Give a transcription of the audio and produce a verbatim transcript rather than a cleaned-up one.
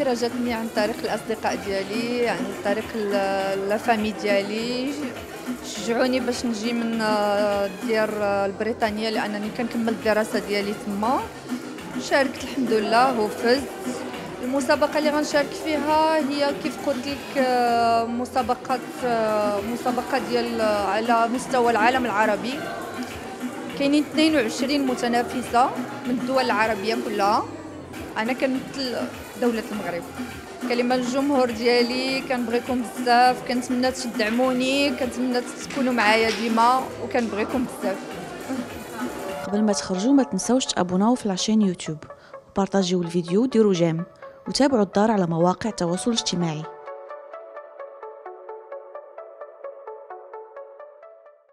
الفكره جاتني عن طريق الاصدقاء ديالي، عن طريق لا فامي ديالي، شجعوني باش نجي من الديار البريطانيه لانني كنكمل الدراسه ديالي تما. شاركت الحمد لله وفزت. المسابقه اللي غنشارك فيها هي كيف قلت لك مسابقات مسابقه ديال على مستوى العالم العربي. كاينين اثنين وعشرين متنافسه من الدول العربيه كلها. انا كنمثل دوله المغرب. كلمه للجمهور ديالي، كنبغيكم بزاف، كنتمنى تدعموني، كنتمنى تكونوا معايا ديما، وكنبغيكم بزاف. قبل ما تخرجوا ما تنسوش تابوناو في لاشين يوتيوب وبارطاجيو الفيديو وديروا جيم، وتابعوا الدار على مواقع التواصل الاجتماعي.